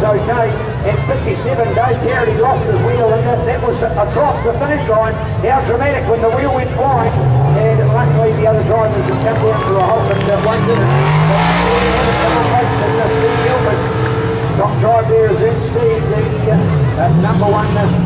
okay. In 57, Dave Garrity lost his wheel, and that was across the finish line. How dramatic when the wheel went flying. And luckily the other drivers have come down to a halt, and one didn't. Top drive there is in Steve, the number one